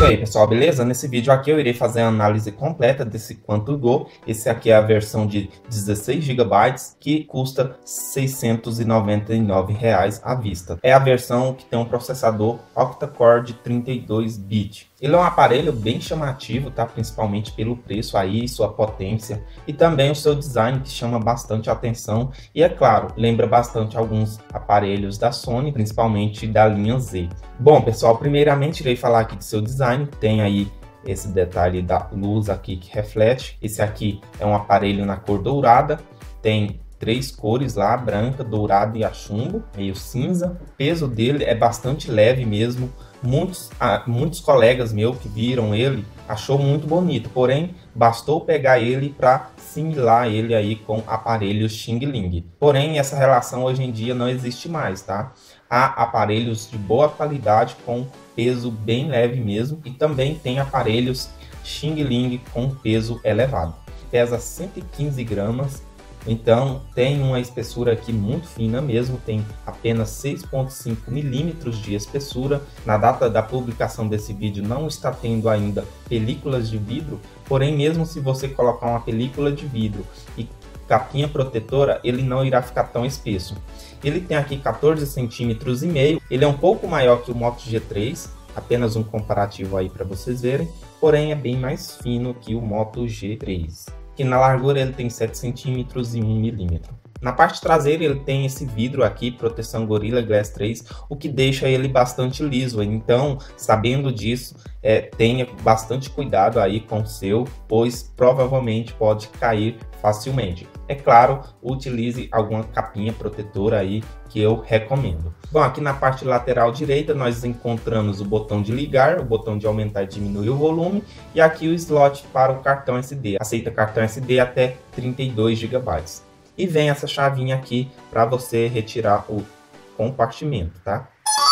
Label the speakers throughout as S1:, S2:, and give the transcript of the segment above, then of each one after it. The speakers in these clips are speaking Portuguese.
S1: aí, pessoal, beleza? Nesse vídeo aqui eu irei fazer a análise completa desse Quantum Go. Esse aqui é a versão de 16 GB que custa R$ 699 à vista. É a versão que tem um processador octa-core de 32 bits. Ele é um aparelho bem chamativo, tá? Principalmente pelo preço aí, sua potência e também o seu design, que chama bastante atenção. E é claro, lembra bastante alguns aparelhos da Sony, principalmente da linha Z. Bom, pessoal, primeiramente irei falar aqui do seu design. Tem aí esse detalhe da luz aqui que reflete. Esse aqui é um aparelho na cor dourada, tem três cores lá, branca, dourada e a chumbo, meio cinza. O peso dele é bastante leve mesmo. Muitos colegas meus que viram ele achou muito bonito, porém bastou pegar ele para similar ele aí com aparelhos Xing Ling. Porém essa relação hoje em dia não existe mais, tá? Há aparelhos de boa qualidade com peso bem leve mesmo, e também tem aparelhos Xing Ling com peso elevado. Pesa 115 gramas. Então tem uma espessura aqui muito fina mesmo, tem apenas 6,5 milímetros de espessura. Na data da publicação desse vídeo não está tendo ainda películas de vidro, porém mesmo se você colocar uma película de vidro e capinha protetora, ele não irá ficar tão espesso. Ele tem aqui 14,5 centímetros, ele é um pouco maior que o Moto G3, apenas um comparativo aí para vocês verem, porém é bem mais fino que o Moto G3. Que na largura ele tem 7 centímetros e 1 milímetro. Na parte traseira ele tem esse vidro aqui, proteção Gorilla Glass 3, o que deixa ele bastante liso. Então, sabendo disso, tenha bastante cuidado aí com o seu, pois provavelmente pode cair facilmente. É claro, utilize alguma capinha protetora aí que eu recomendo. Bom, aqui na parte lateral direita nós encontramos o botão de ligar, o botão de aumentar e diminuir o volume, e aqui o slot para o cartão SD. Aceita cartão SD até 32 GB. E vem essa chavinha aqui para você retirar o compartimento, tá?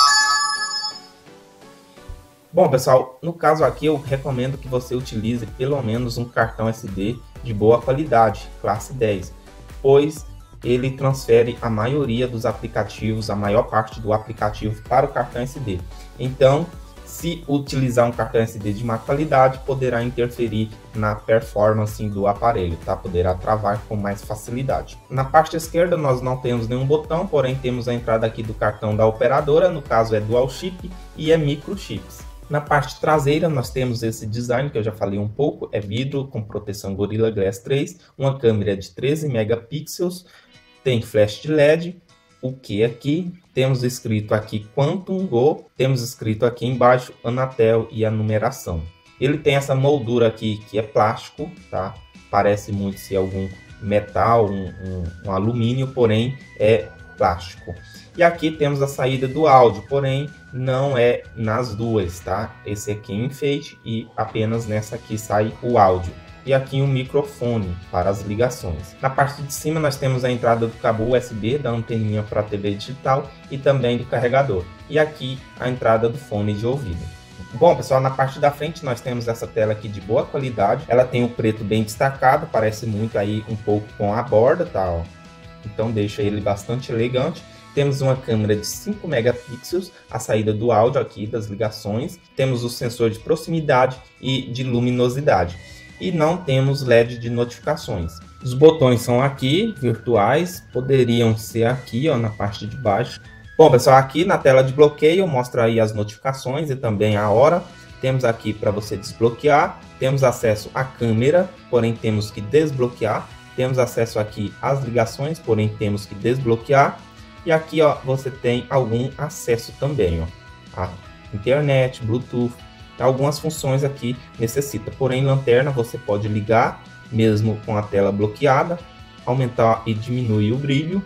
S1: Bom, pessoal, no caso aqui eu recomendo que você utilize pelo menos um cartão SD de boa qualidade, classe 10, pois ele transfere a maioria dos aplicativos, a maior parte do aplicativo para o cartão SD. Então, se utilizar um cartão SD de má qualidade, poderá interferir na performance do aparelho, tá? Poderá travar com mais facilidade. Na parte esquerda nós não temos nenhum botão, porém temos a entrada aqui do cartão da operadora, no caso é Dual Chip e é microchips. Na parte traseira nós temos esse design que eu já falei um pouco, é vidro com proteção Gorilla Glass 3, uma câmera de 13 megapixels, tem flash de LED, o que aqui? Temos escrito aqui Quantum Go, temos escrito aqui embaixo Anatel e a numeração. Ele tem essa moldura aqui que é plástico, tá? Parece muito ser algum metal, um alumínio, porém é plástico. E aqui temos a saída do áudio, porém não é nas duas, tá? Esse aqui é enfeite e apenas nessa aqui sai o áudio. E aqui um microfone para as ligações. Na parte de cima nós temos a entrada do cabo USB, da anteninha para a TV digital e também do carregador. E aqui a entrada do fone de ouvido. Bom, pessoal, na parte da frente nós temos essa tela aqui de boa qualidade. Ela tem o preto bem destacado, parece muito aí um pouco com a borda, tá? Ó. Então deixa ele bastante elegante. Temos uma câmera de 5 megapixels, a saída do áudio aqui das ligações. Temos o sensor de proximidade e de luminosidade. E não temos LED de notificações. Os botões são aqui, virtuais, poderiam ser aqui, ó, na parte de baixo. Bom, pessoal, aqui na tela de bloqueio mostra aí as notificações e também a hora. Temos aqui para você desbloquear, temos acesso à câmera, porém temos que desbloquear. Temos acesso aqui às ligações, porém temos que desbloquear. E aqui, ó, você tem algum acesso também, ó, a internet, Bluetooth. Algumas funções aqui necessita, porém lanterna você pode ligar mesmo com a tela bloqueada, aumentar e diminuir o brilho.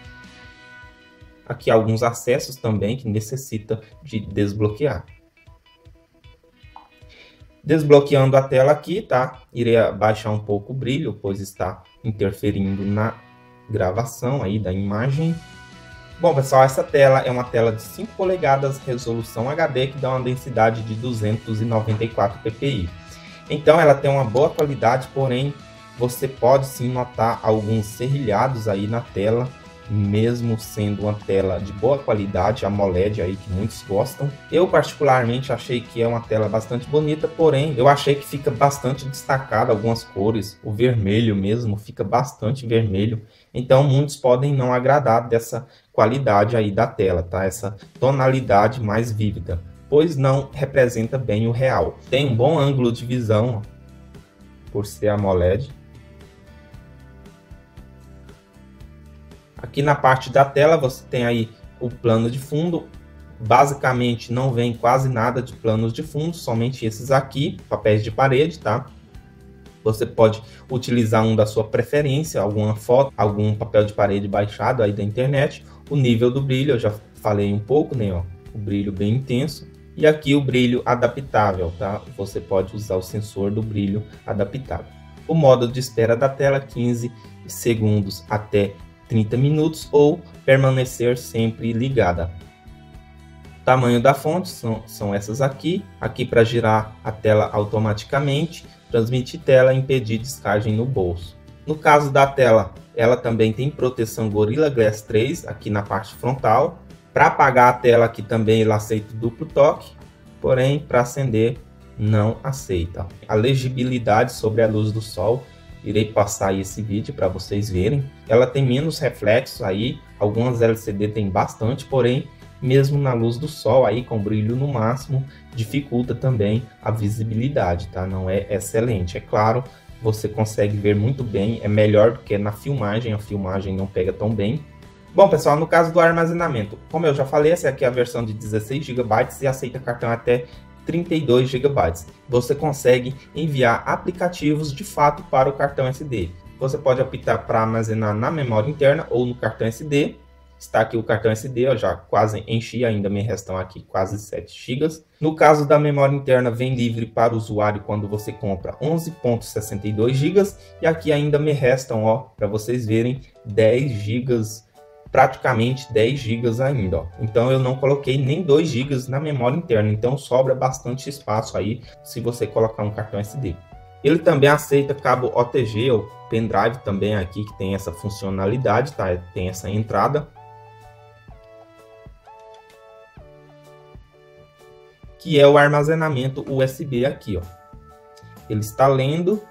S1: Aqui alguns acessos também que necessita de desbloquear. Desbloqueando a tela aqui, tá? Irei abaixar um pouco o brilho, pois está interferindo na gravação aí da imagem. Bom, pessoal, essa tela é uma tela de 5 polegadas, resolução HD, que dá uma densidade de 294 ppi. Então ela tem uma boa qualidade, porém você pode sim notar alguns serrilhados aí na tela, mesmo sendo uma tela de boa qualidade, AMOLED aí que muitos gostam. Eu particularmente achei que é uma tela bastante bonita, porém eu achei que fica bastante destacado algumas cores, o vermelho mesmo fica bastante vermelho, então muitos podem não agradar dessa qualidade aí da tela, tá? Essa tonalidade mais vívida, pois não representa bem o real. Tem um bom ângulo de visão, por ser AMOLED. Aqui na parte da tela você tem aí o plano de fundo. Basicamente não vem quase nada de planos de fundo, somente esses aqui, papéis de parede, tá? Você pode utilizar um da sua preferência, alguma foto, algum papel de parede baixado aí da internet. O nível do brilho, eu já falei um pouco, né? Ó, o brilho bem intenso. E aqui o brilho adaptável, tá? Você pode usar o sensor do brilho adaptável. O modo de espera da tela, 15 segundos até 30 minutos ou permanecer sempre ligada. O tamanho da fonte são essas aqui. Aqui para girar a tela automaticamente, transmitir tela e impedir descarga no bolso. No caso da tela, ela também tem proteção Gorilla Glass 3 aqui na parte frontal. Para apagar a tela aqui também ela aceita duplo toque, porém para acender não aceita. A legibilidade sobre a luz do sol, irei passar aí esse vídeo para vocês verem. Ela tem menos reflexo aí, algumas LCD tem bastante, porém mesmo na luz do sol aí com brilho no máximo, dificulta também a visibilidade, tá? Não é excelente, é claro, você consegue ver muito bem, é melhor do que na filmagem, a filmagem não pega tão bem. Bom pessoal, no caso do armazenamento, como eu já falei, essa aqui é a versão de 16 GB e aceita cartão até 32 GB. Você consegue enviar aplicativos de fato para o cartão SD. Você pode optar para armazenar na memória interna ou no cartão SD. Está aqui o cartão SD, eu já quase enchi, ainda me restam aqui quase 7 GB. No caso da memória interna, vem livre para o usuário quando você compra 11.62 GB. E aqui ainda me restam, ó, para vocês verem, 10 GB, praticamente 10 GB ainda, ó. Então eu não coloquei nem 2 GB na memória interna, então sobra bastante espaço aí se você colocar um cartão SD. Ele também aceita cabo OTG ou pendrive também aqui, que tem essa funcionalidade, tá? Tem essa entrada. Que é o armazenamento USB aqui, ó. Ele está lendo.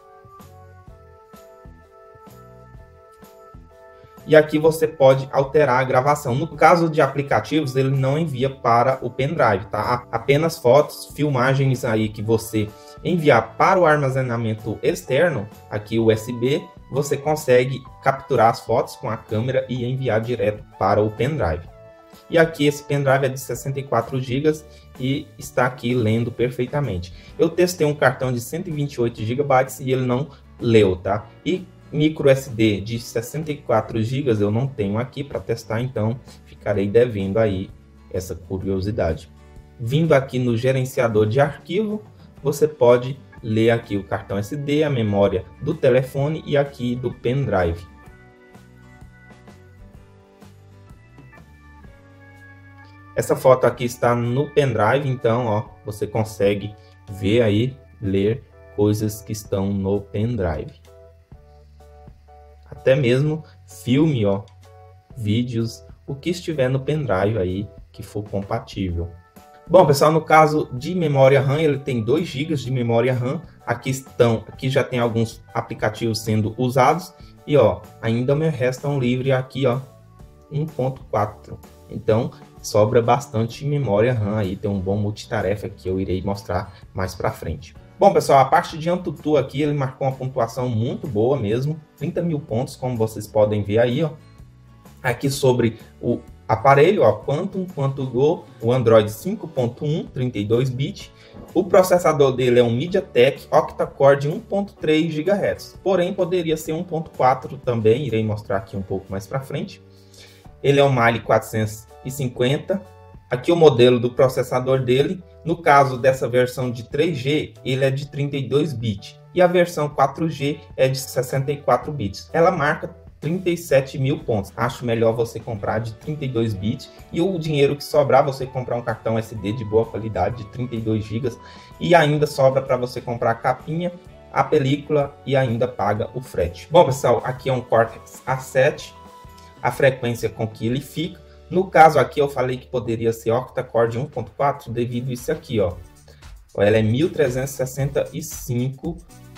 S1: E aqui você pode alterar a gravação. No caso de aplicativos, ele não envia para o pendrive, tá? Apenas fotos, filmagens aí que você enviar para o armazenamento externo, aqui USB, você consegue capturar as fotos com a câmera e enviar direto para o pendrive. E aqui esse pendrive é de 64 GB e está aqui lendo perfeitamente. Eu testei um cartão de 128 GB e ele não leu, tá? E micro SD de 64 GB eu não tenho aqui para testar, então ficarei devendo aí essa curiosidade. Vindo aqui no gerenciador de arquivo, você pode ler aqui o cartão SD, a memória do telefone e aqui do pendrive. Essa foto aqui está no pendrive, então ó, você consegue ver aí, ler coisas que estão no pendrive. Até mesmo filme, ó, vídeos, o que estiver no pendrive aí que for compatível. Bom, pessoal, no caso de memória RAM, ele tem 2 GB de memória RAM. Aqui já tem alguns aplicativos sendo usados e ó, ainda me restam livre aqui, ó, 1.4. Então, sobra bastante memória RAM aí, tem um bom multitarefa que eu irei mostrar mais para frente. Bom, pessoal, a parte de AnTuTu aqui, ele marcou uma pontuação muito boa mesmo, 30 mil pontos, como vocês podem ver aí, ó. Aqui sobre o aparelho, ó, Quantum Go, o Android 5.1, 32 bits. O processador dele é um MediaTek octa-core de 1.3 GHz, porém poderia ser 1.4 também, irei mostrar aqui um pouco mais para frente. Ele é um Mali 450. Aqui o modelo do processador dele. No caso dessa versão de 3G, ele é de 32 bits. E a versão 4G é de 64 bits. Ela marca 37 mil pontos. Acho melhor você comprar de 32 bits. E o dinheiro que sobrar, você comprar um cartão SD de boa qualidade de 32 GB. E ainda sobra para você comprar a capinha, a película e ainda paga o frete. Bom, pessoal, aqui é um Cortex A7. a frequência com que ele fica. No caso aqui eu falei que poderia ser octa-core de 1.4 devido a isso aqui, ó. Ela é 1365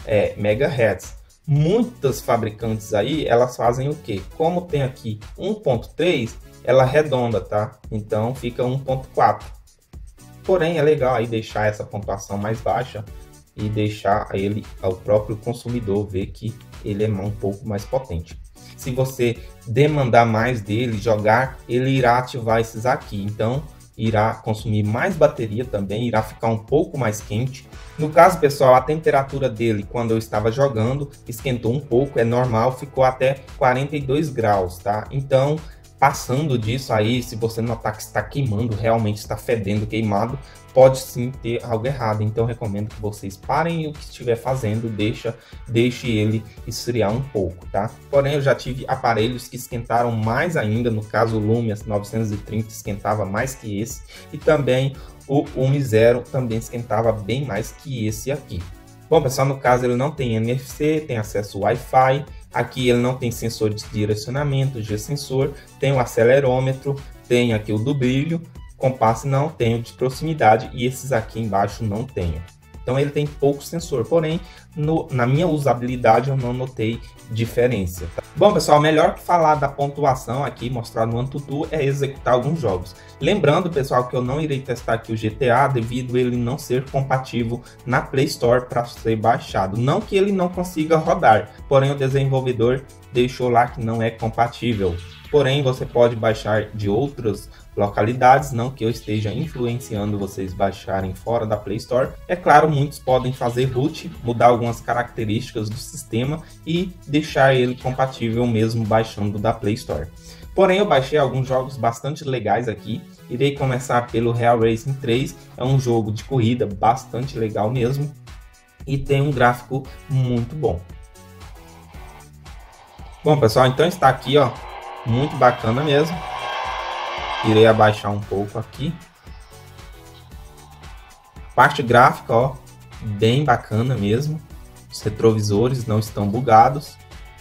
S1: MHz. Muitas fabricantes aí, elas fazem o que? Como tem aqui 1.3, ela arredonda, tá? Então fica 1.4. Porém, é legal aí deixar essa pontuação mais baixa e deixar ele ao próprio consumidor ver que ele é um pouco mais potente. Se você demandar mais dele, jogar, ele irá ativar esses aqui. Então, irá consumir mais bateria também, irá ficar um pouco mais quente. No caso, pessoal, a temperatura dele, quando eu estava jogando, esquentou um pouco, é normal, ficou até 42 graus, tá? Então, passando disso aí, se você notar que está queimando, realmente está fedendo, queimado, pode sim ter algo errado. Então, recomendo que vocês parem o que estiver fazendo, deixe ele esfriar um pouco, tá? Porém, eu já tive aparelhos que esquentaram mais ainda, no caso o Lumia 930 esquentava mais que esse, e também o UMI Zero também esquentava bem mais que esse aqui. Bom, pessoal, no caso ele não tem NFC, tem acesso Wi-Fi. Aqui ele não tem sensor de direcionamento, G-sensor, tem o acelerômetro, tem aqui o do brilho, compasso não, tem o de proximidade e esses aqui embaixo não tem. Então ele tem pouco sensor, porém na minha usabilidade eu não notei diferença. Tá? Bom, pessoal, melhor que falar da pontuação aqui, mostrar no AnTuTu, é executar alguns jogos. Lembrando, pessoal, que eu não irei testar aqui o GTA devido a ele não ser compatível na Play Store para ser baixado. Não que ele não consiga rodar, porém o desenvolvedor deixou lá que não é compatível. Porém, você pode baixar de outras localidades, não que eu esteja influenciando vocês baixarem fora da Play Store. É claro, muitos podem fazer root, mudar algumas características do sistema e deixar ele compatível mesmo baixando da Play Store. Porém, eu baixei alguns jogos bastante legais aqui. Irei começar pelo Real Racing 3, é um jogo de corrida bastante legal mesmo e tem um gráfico muito bom. Bom, pessoal, então está aqui, ó, muito bacana mesmo. Irei abaixar um pouco aqui. Parte gráfica, ó, bem bacana mesmo. Os retrovisores não estão bugados.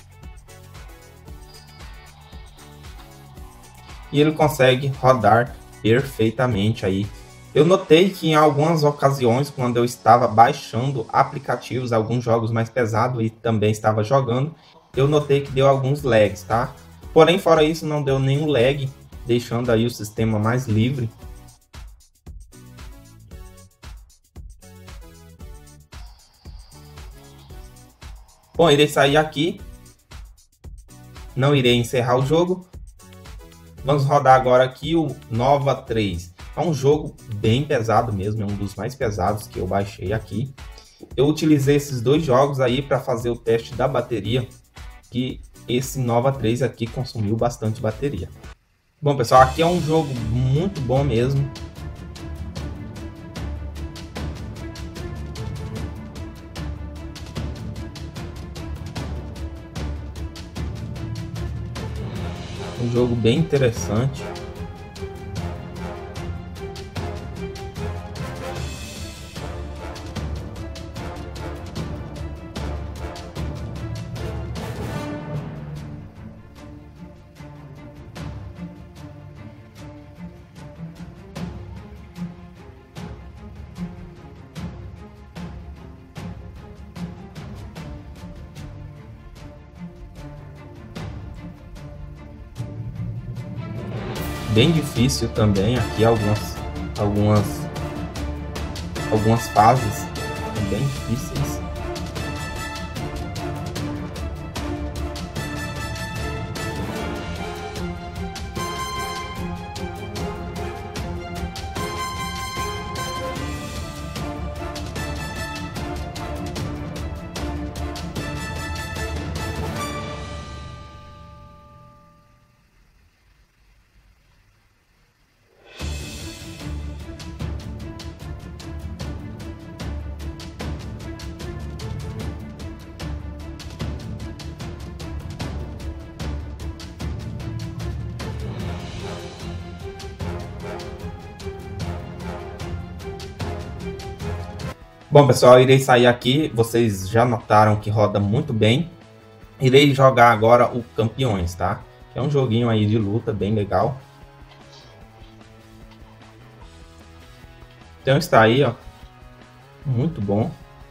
S1: E ele consegue rodar perfeitamente aí. Eu notei que em algumas ocasiões, quando eu estava baixando aplicativos, alguns jogos mais pesados e também estava jogando, eu notei que deu alguns lags, tá? Porém, fora isso, não deu nenhum lag, deixando aí o sistema mais livre. Bom, irei sair aqui. Não irei encerrar o jogo. Vamos rodar agora aqui o Nova 3. É um jogo bem pesado mesmo, é um dos mais pesados que eu baixei aqui. Eu utilizei esses dois jogos aí para fazer o teste da bateria, que esse Nova 3 aqui consumiu bastante bateria. Bom, pessoal, aqui é um jogo muito bom mesmo. Um jogo bem interessante. Bem difícil também aqui algumas fases bem difíceis. Bom, pessoal, irei sair aqui. Vocês já notaram que roda muito bem. Irei jogar agora o Campeões, tá? É um joguinho aí de luta bem legal. Então está aí, ó, muito bom.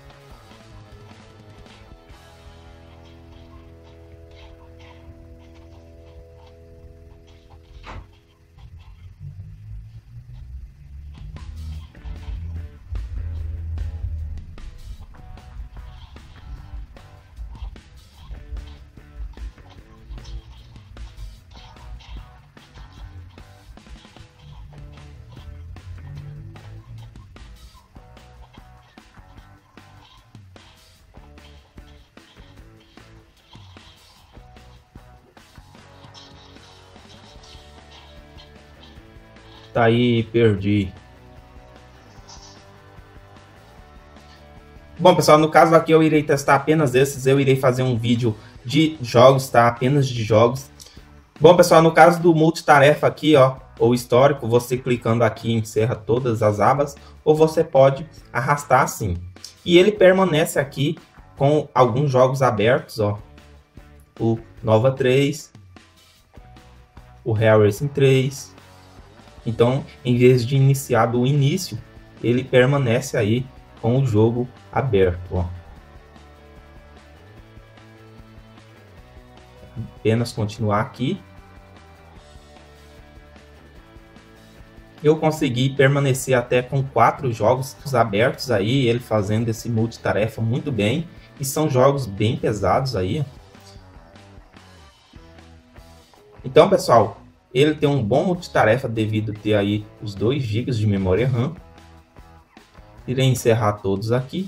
S1: Tá aí, perdi. Bom, pessoal, no caso aqui eu irei testar apenas esses. Eu irei fazer um vídeo de jogos, tá? Apenas de jogos. Bom, pessoal, no caso do multitarefa aqui, ó, ou histórico, você clicando aqui encerra todas as abas, ou você pode arrastar assim. E ele permanece aqui com alguns jogos abertos, ó. O Nova 3, o Real Racing 3. Então, em vez de iniciar do início, ele permanece aí com o jogo aberto, ó. Apenas continuar aqui. Eu consegui permanecer até com 4 jogos abertos aí, ele fazendo esse multitarefa muito bem. E são jogos bem pesados aí. Então, pessoal, ele tem um bom multitarefa devido a ter aí os 2 GB de memória RAM. Irei encerrar todos aqui.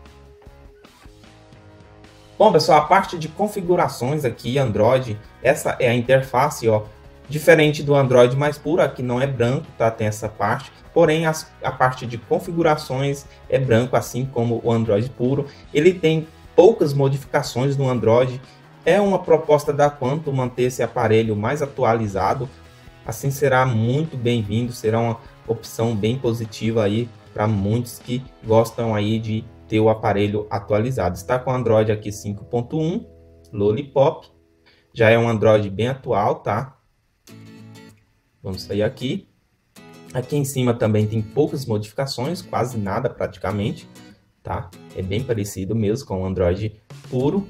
S1: Bom, pessoal, a parte de configurações aqui, Android, essa é a interface, ó. Diferente do Android mais puro, aqui não é branco, tá? Tem essa parte. Porém, a parte de configurações é branco, assim como o Android puro. Ele tem poucas modificações no Android. É uma proposta da Quantum manter esse aparelho mais atualizado. Assim será muito bem-vindo, será uma opção bem positiva aí para muitos que gostam aí de ter o aparelho atualizado. Está com o Android aqui 5.1, Lollipop. Já é um Android bem atual, tá? Vamos sair aqui. Aqui em cima também tem poucas modificações, quase nada praticamente, tá? É bem parecido mesmo com o Android puro.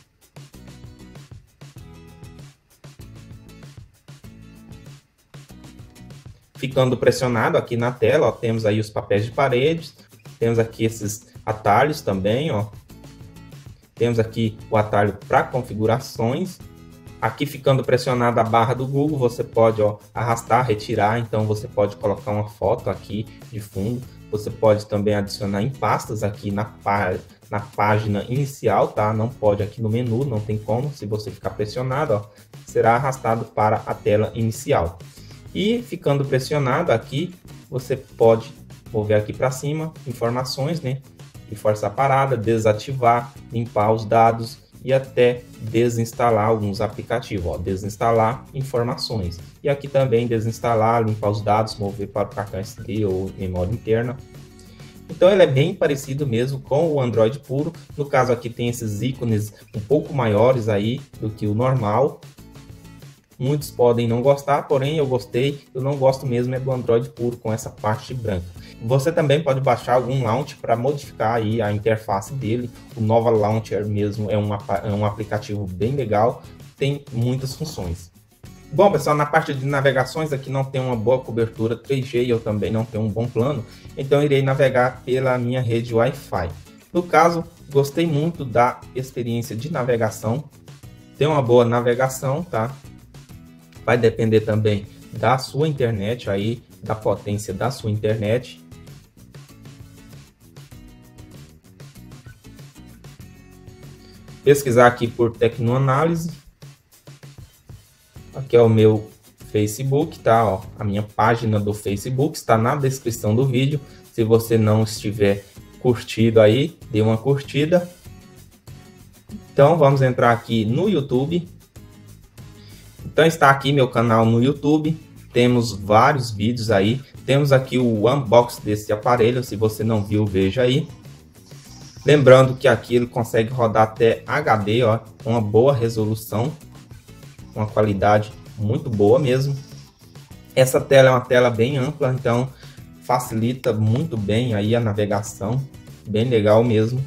S1: Ficando pressionado aqui na tela, ó, temos aí os papéis de paredes, temos aqui esses atalhos também, ó. Temos aqui o atalho para configurações. Aqui ficando pressionado a barra do Google, você pode, ó, arrastar, retirar, então você pode colocar uma foto aqui de fundo. Você pode também adicionar em pastas aqui na página inicial, tá? Não pode aqui no menu, não tem como. Se você ficar pressionado, ó, será arrastado para a tela inicial. E ficando pressionado aqui, você pode mover aqui para cima, informações, né? E forçar a parada, desativar, limpar os dados e até desinstalar alguns aplicativos, ó, desinstalar informações. E aqui também desinstalar, limpar os dados, mover para o cartão SD ou memória interna. Então ele é bem parecido mesmo com o Android puro. No caso aqui tem esses ícones um pouco maiores aí do que o normal. Muitos podem não gostar, porém eu gostei. Eu não gosto mesmo é do Android puro com essa parte branca. Você também pode baixar algum launcher para modificar aí a interface dele. O Nova Launcher mesmo é um aplicativo bem legal, tem muitas funções. Bom, pessoal, na parte de navegações aqui não tem uma boa cobertura 3G e eu também não tenho um bom plano, então irei navegar pela minha rede Wi-Fi. No caso, gostei muito da experiência de navegação, tem uma boa navegação, tá? Vai depender também da sua internet aí, da potência da sua internet. Pesquisar aqui por Tecnoanálise. Aqui é o meu Facebook, tá? Ó, a minha página do Facebook está na descrição do vídeo. Se você não estiver curtido aí, dê uma curtida. Então vamos entrar aqui no YouTube. Então está aqui meu canal no YouTube. Temos vários vídeos aí. Temos aqui o unboxing desse aparelho. Se você não viu, veja aí. Lembrando que aqui ele consegue rodar até HD, ó, com uma boa resolução, uma qualidade muito boa mesmo. Essa tela é uma tela bem ampla, então facilita muito bem aí a navegação, bem legal mesmo.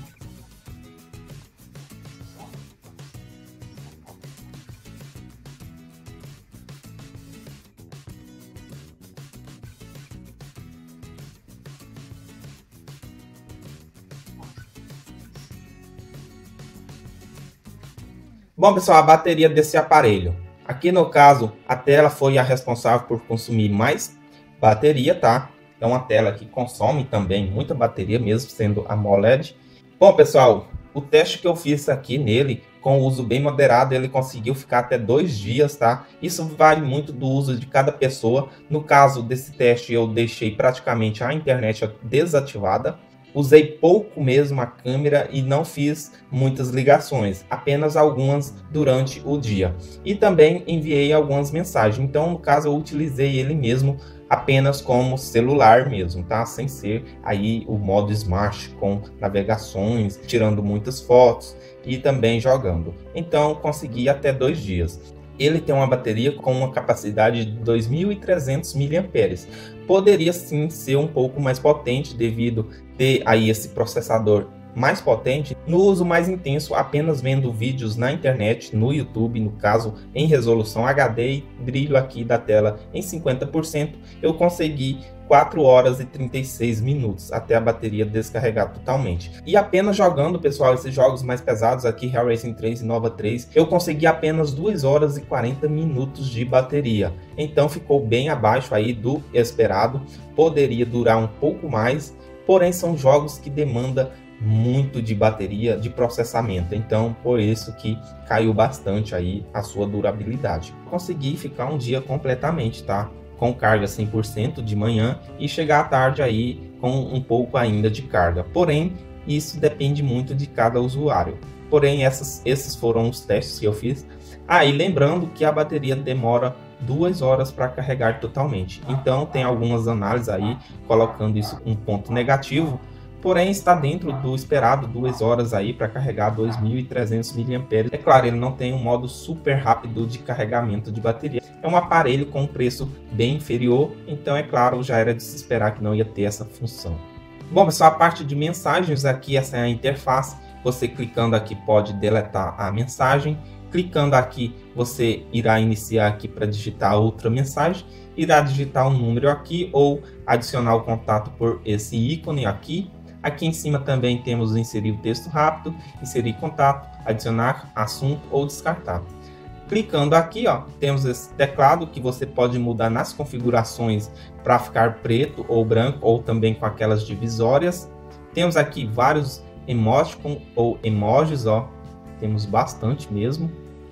S1: Bom, pessoal, a bateria desse aparelho. Aqui no caso, a tela foi a responsável por consumir mais bateria, tá? É uma tela que consome também muita bateria, mesmo sendo AMOLED. Bom, pessoal, o teste que eu fiz aqui nele, com o uso bem moderado, ele conseguiu ficar até 2 dias, tá? Isso vale muito do uso de cada pessoa. No caso desse teste, eu deixei praticamente a internet desativada. Usei pouco mesmo a câmera e não fiz muitas ligações, apenas algumas durante o dia. E também enviei algumas mensagens, então no caso eu utilizei ele mesmo apenas como celular mesmo, tá? Sem ser aí o modo Smart com navegações, tirando muitas fotos e também jogando. Então consegui até 2 dias. Ele tem uma bateria com uma capacidade de 2.300 mAh. Poderia sim ser um pouco mais potente devido ter aí esse processador mais potente. No uso mais intenso, apenas vendo vídeos na internet, no YouTube, no caso em resolução HD e brilho aqui da tela em 50%, eu consegui 4 horas e 36 minutos até a bateria descarregar totalmente. E apenas jogando, pessoal, esses jogos mais pesados aqui, Hell Racing 3 e Nova 3, eu consegui apenas 2 horas e 40 minutos de bateria. Então ficou bem abaixo aí do esperado, poderia durar um pouco mais, porém são jogos que demandam muito de bateria, de processamento, então por isso que caiu bastante aí a sua durabilidade. Consegui ficar um dia completamente, tá? Com carga 100% de manhã e chegar à tarde aí com um pouco ainda de carga. Porém, isso depende muito de cada usuário. Porém, esses foram os testes que eu fiz. E lembrando que a bateria demora 2 horas para carregar totalmente. Então, tem algumas análises aí colocando isso um ponto negativo. Porém, está dentro do esperado, 2 horas aí para carregar 2.300 mAh. É claro, ele não tem um modo super rápido de carregamento de bateria. É um aparelho com um preço bem inferior, então é claro, já era de se esperar que não ia ter essa função. Bom, pessoal, a parte de mensagens aqui, essa é a interface. Você clicando aqui pode deletar a mensagem. Clicando aqui, você irá iniciar aqui para digitar outra mensagem. Irá digitar um número aqui ou adicionar o contato por esse ícone aqui. Aqui em cima também temos inserir o texto rápido, inserir contato, adicionar assunto ou descartar. Clicando aqui, ó, temos esse teclado que você pode mudar nas configurações para ficar preto ou branco ou também com aquelas divisórias. Temos aqui vários emoticons ou emojis, ó, temos bastante mesmo.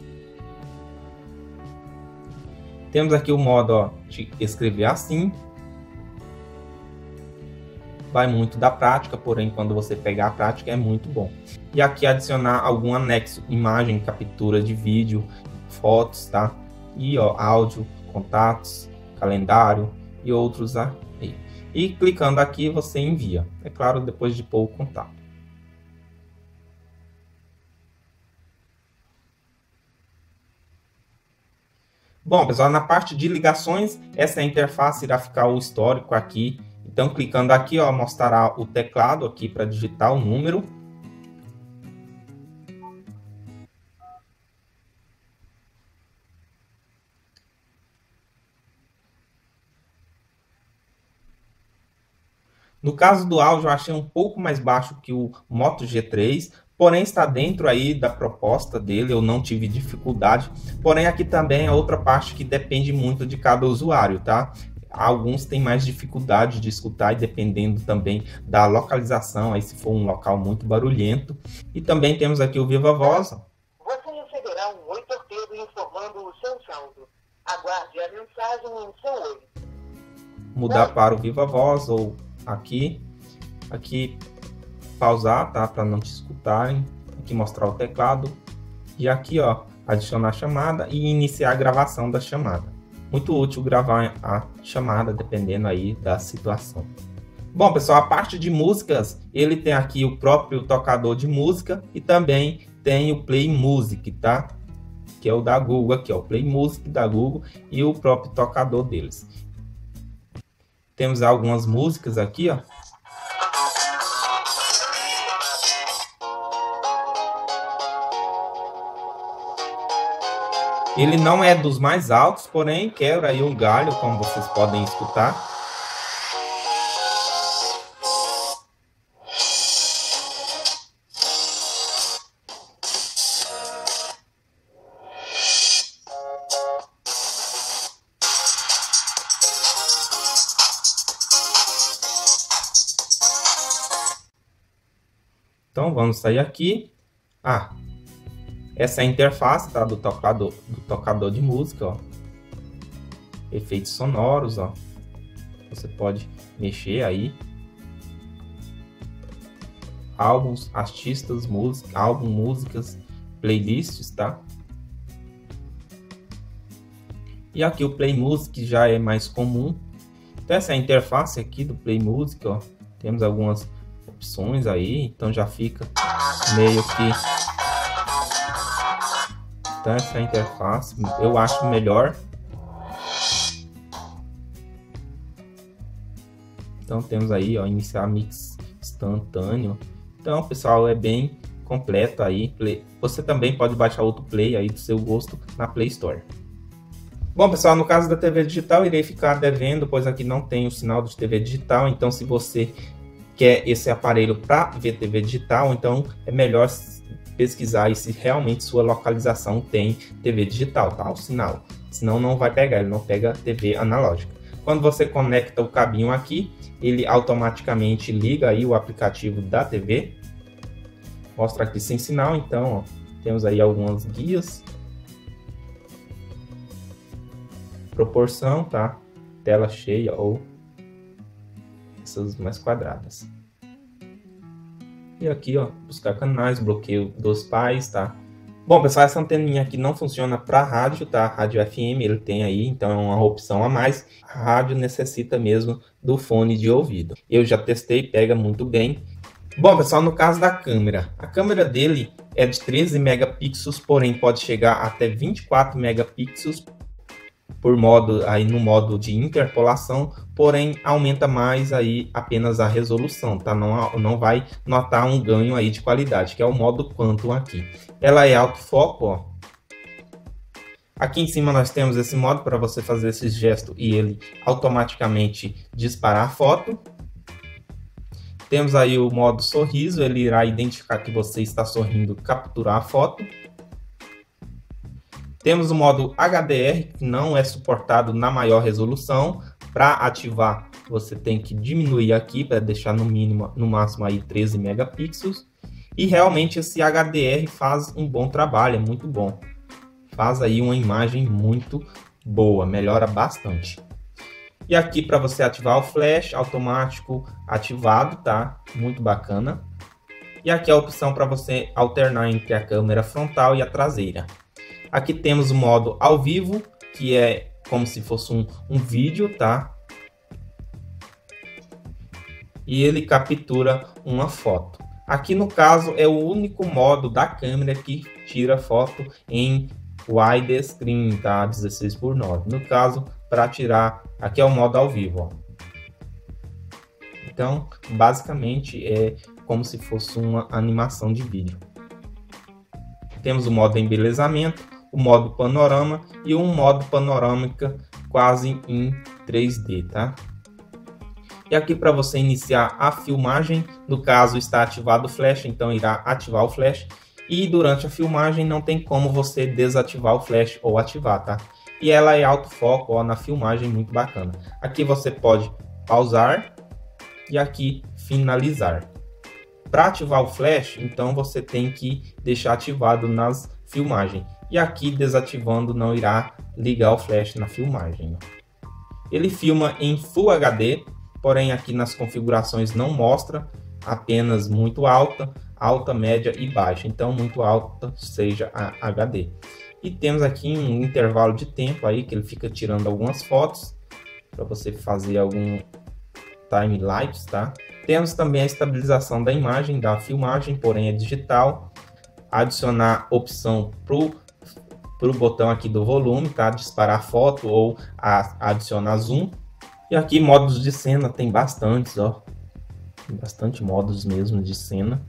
S1: Temos aqui o modo, ó, de escrever assim. Vai muito da prática, porém quando você pegar a prática é muito bom. E aqui adicionar algum anexo, imagem, captura de vídeo, fotos, tá? E ó, áudio, contatos, calendário e outros aí. E clicando aqui você envia. É claro, depois de pôr o contato. Bom, pessoal, na parte de ligações, essa interface irá ficar o histórico aqui. Então, clicando aqui, ó, mostrará o teclado aqui para digitar o número. No caso do áudio, eu achei um pouco mais baixo que o Moto G3, porém está dentro aí da proposta dele, eu não tive dificuldade. Porém, aqui também é outra parte que depende muito de cada usuário, tá? Alguns têm mais dificuldade de escutar, e dependendo também da localização, aí se for um local muito barulhento. E também temos aqui o Viva Voz.
S2: Você receberá um oi torpedo informando o seu saldo. Aguarde a mensagem em seu oi.
S1: Mudar para o Viva Voz ou aqui pausar, tá? Para não te escutarem. Aqui mostrar o teclado. E aqui, ó, adicionar chamada e iniciar a gravação da chamada. Muito útil gravar a chamada, dependendo aí da situação. Bom, pessoal, a parte de músicas, ele tem aqui o próprio tocador de música e também tem o Play Music, tá? que é o da Google aqui, ó, o Play Music da Google e o próprio tocador deles. Temos algumas músicas aqui, ó. Ele não é dos mais altos, porém quebra aí um galho, como vocês podem escutar. Então vamos sair aqui. Essa é a interface, tá, do tocador de música, ó. Efeitos sonoros, ó. Você pode mexer aí. Álbuns, artistas, música, álbum, músicas, playlists, tá? E aqui o Play Music já é mais comum. Então essa é a interface aqui do Play Music, ó. Temos algumas opções aí, então já fica meio que... Então essa é a interface, eu acho melhor. Então temos aí, ó, iniciar mix instantâneo. Então, pessoal, é bem completo aí. Você também pode baixar outro play aí do seu gosto na Play Store. Bom, pessoal, no caso da TV digital, irei ficar devendo, pois aqui não tem o sinal de TV digital. Então, se você quer esse aparelho para ver TV digital, então é melhor pesquisar aí se realmente sua localização tem TV digital, tá? O sinal. Senão não vai pegar, ele não pega TV analógica. Quando você conecta o cabinho aqui, ele automaticamente liga aí o aplicativo da TV. Mostra aqui sem sinal, então, ó, temos aí algumas guias. Proporção, tá? Tela cheia ou essas mais quadradas. E aqui, ó, buscar canais, bloqueio dos pais, tá? Bom, pessoal, essa anteninha aqui não funciona para rádio, tá? Rádio FM ele tem aí, então é uma opção a mais. A rádio necessita mesmo do fone de ouvido. Eu já testei, pega muito bem. Bom, pessoal, no caso da câmera, a câmera dele é de 13 megapixels, porém pode chegar até 24 megapixels por modo aí no modo de interpolação, porém aumenta mais aí apenas a resolução, tá? Não vai notar um ganho aí de qualidade, que é o modo Quantum aqui. Ela é autofoco, ó. Aqui em cima nós temos esse modo para você fazer esse gesto e ele automaticamente disparar a foto. Temos aí o modo sorriso, ele irá identificar que você está sorrindo, capturar a foto. Temos o modo HDR, que não é suportado na maior resolução. Para ativar, você tem que diminuir aqui para deixar no máximo aí 13 megapixels. E realmente esse HDR faz um bom trabalho, é muito bom. Faz aí uma imagem muito boa, melhora bastante. E aqui para você ativar o flash automático ativado, tá? Muito bacana. E aqui a opção para você alternar entre a câmera frontal e a traseira. Aqui temos o modo ao vivo, que é como se fosse um vídeo, tá? E ele captura uma foto. Aqui no caso é o único modo da câmera que tira foto em widescreen, tá? 16:9. No caso, para tirar, aqui é o modo ao vivo, ó. Então, basicamente é como se fosse uma animação de vídeo. Temos o modo embelezamento, o modo panorama e um modo panorâmica quase em 3D, tá? E aqui para você iniciar a filmagem, no caso está ativado o flash, então irá ativar o flash. E durante a filmagem não tem como você desativar o flash ou ativar, tá? E ela é autofoco, ó, na filmagem, muito bacana. Aqui você pode pausar e aqui finalizar. Para ativar o flash, então você tem que deixar ativado nas filmagens. E aqui desativando não irá ligar o flash na filmagem. Ele filma em Full HD, porém aqui nas configurações não mostra, apenas muito alta, alta, média e baixa. Então muito alta seja a HD. E temos aqui um intervalo de tempo aí que ele fica tirando algumas fotos para você fazer algum time-lapse, tá? Temos também a estabilização da imagem, da filmagem, porém é digital. Adicionar opção pro para o botão aqui do volume, tá? Disparar foto ou adicionar zoom. E aqui modos de cena, tem bastantes, ó. Tem bastante modos mesmo de cena.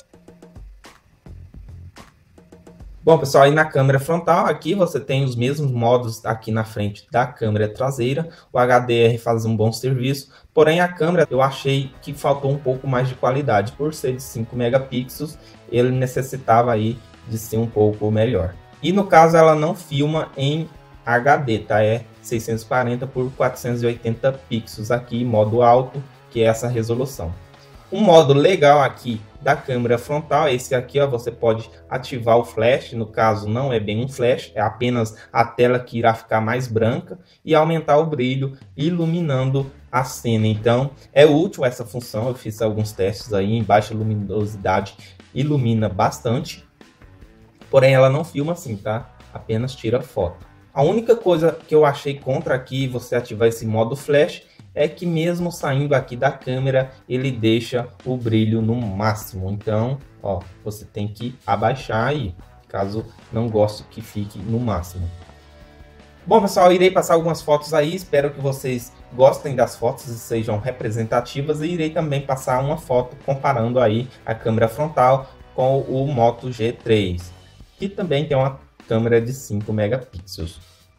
S1: Bom, pessoal, aí na câmera frontal, aqui você tem os mesmos modos aqui na frente da câmera traseira. O HDR faz um bom serviço, porém a câmera eu achei que faltou um pouco mais de qualidade. Por ser de 5 megapixels, ele necessitava aí de ser um pouco melhor. E no caso ela não filma em HD, tá? É 640 por 480 pixels aqui, modo alto, que é essa resolução. Um modo legal aqui da câmera frontal, esse aqui, ó, você pode ativar o flash, no caso não é bem um flash, é apenas a tela que irá ficar mais branca, e aumentar o brilho, iluminando a cena. Então é útil essa função, eu fiz alguns testes aí em baixa luminosidade, ilumina bastante, porém ela não filma assim, tá? Apenas tira foto. A única coisa que eu achei contra aqui, você ativar esse modo flash, é que mesmo saindo aqui da câmera, ele deixa o brilho no máximo. Então, ó, você tem que abaixar aí, caso não goste que fique no máximo. Bom, pessoal, eu irei passar algumas fotos aí, espero que vocês gostem das fotos e sejam representativas. E irei também passar uma foto comparando aí a câmera frontal com o Moto G3, que também tem uma câmera de 5 megapixels.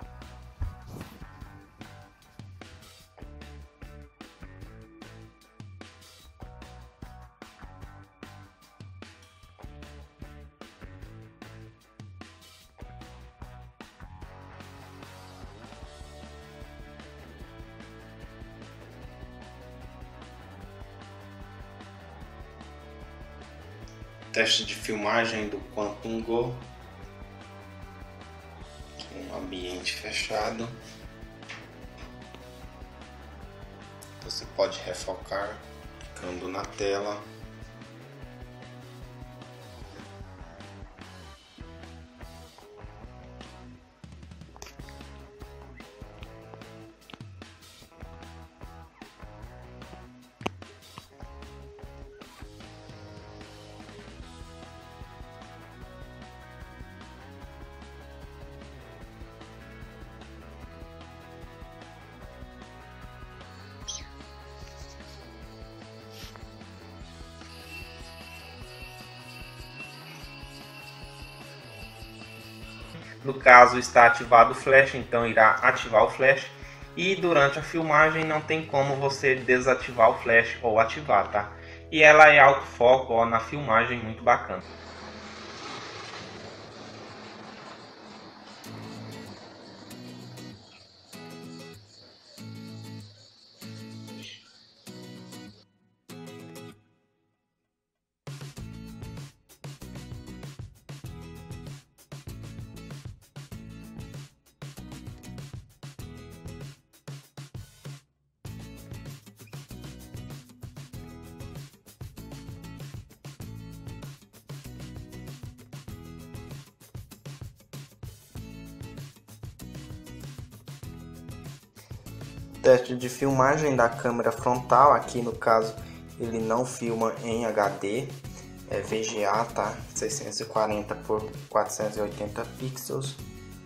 S1: Teste de filmagem do Quantum Go, um ambiente fechado. Você pode refocar clicando na tela. No caso está ativado o flash, então irá ativar o flash. E durante a filmagem não tem como você desativar o flash ou ativar, tá? E ela é alto foco, ó, na filmagem, muito bacana. Teste de filmagem da câmera frontal, aqui no caso ele não filma em HD, é VGA, tá? 640 por 480 pixels.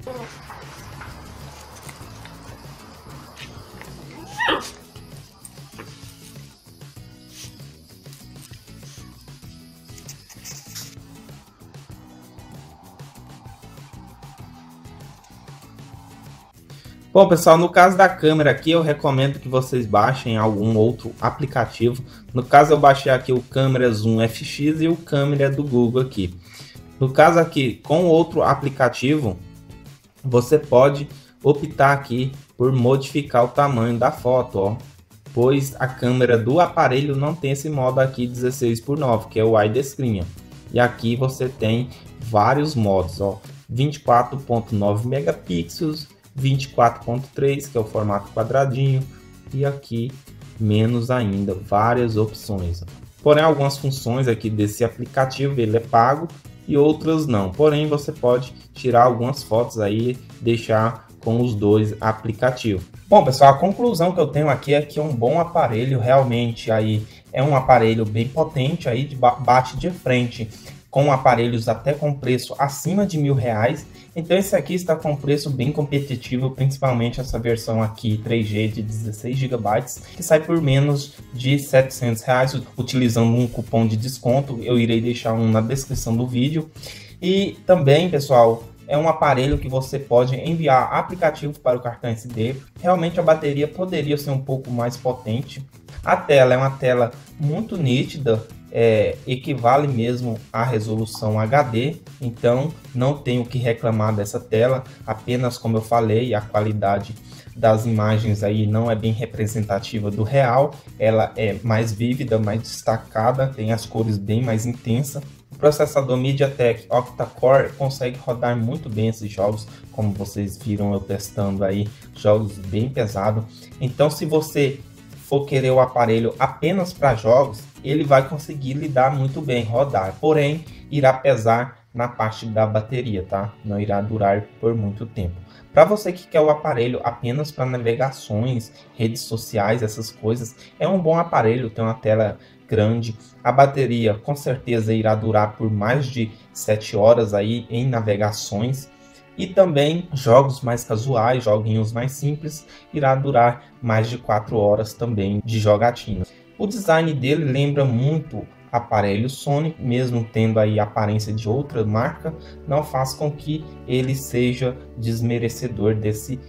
S1: Bom, pessoal, no caso da câmera aqui, eu recomendo que vocês baixem algum outro aplicativo. No caso, eu baixei aqui o Câmera Zoom FX e o Câmera do Google aqui. No caso aqui, com outro aplicativo, você pode optar aqui por modificar o tamanho da foto, ó, pois a câmera do aparelho não tem esse modo aqui 16:9, que é o widescreen. E aqui você tem vários modos, ó, 24.9 megapixels, 24.3, que é o formato quadradinho, e aqui menos ainda, várias opções. Porém, algumas funções aqui desse aplicativo ele é pago e outras não. Porém, você pode tirar algumas fotos aí, deixar com os dois aplicativos. Bom, pessoal, a conclusão que eu tenho aqui é que é um bom aparelho, realmente aí é um aparelho bem potente aí, bate de frente com aparelhos até com preço acima de R$1.000. Então esse aqui está com preço bem competitivo, principalmente essa versão aqui 3G de 16 GB, que sai por menos de R$700, utilizando um cupom de desconto. Eu irei deixar um na descrição do vídeo. E também, pessoal, é um aparelho que você pode enviar aplicativos para o cartão SD. Realmente a bateria poderia ser um pouco mais potente. A tela é uma tela muito nítida, equivale mesmo à resolução HD, então não tenho que reclamar dessa tela. Apenas, como eu falei, a qualidade das imagens aí não é bem representativa do real, ela é mais vívida, mais destacada, tem as cores bem mais intensas. O processador MediaTek Octa-Core consegue rodar muito bem esses jogos, como vocês viram eu testando aí, jogos bem pesados. Então, se você for querer o aparelho apenas para jogos, ele vai conseguir lidar muito bem, rodar, porém irá pesar na parte da bateria, tá? Não irá durar por muito tempo. Para você que quer o aparelho apenas para navegações, redes sociais, essas coisas, é um bom aparelho, tem uma tela grande, a bateria com certeza irá durar por mais de 7 horas aí em navegações. E também jogos mais casuais, joguinhos mais simples, irá durar mais de 4 horas também de jogatina. O design dele lembra muito aparelho Sony, mesmo tendo aí a aparência de outra marca, não faz com que ele seja desmerecedor desse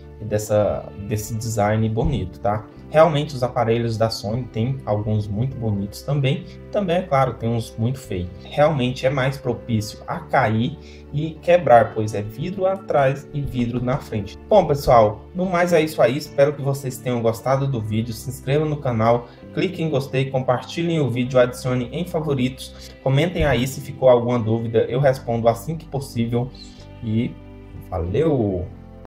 S1: design bonito, tá? Realmente os aparelhos da Sony tem alguns muito bonitos também é claro, tem uns muito feios. Realmente é mais propício a cair e quebrar, pois é vidro atrás e vidro na frente. Bom, pessoal, no mais é isso aí, espero que vocês tenham gostado do vídeo, se inscrevam no canal, cliquem em gostei, compartilhem o vídeo, adicione em favoritos, comentem aí se ficou alguma dúvida, eu respondo assim que possível e valeu!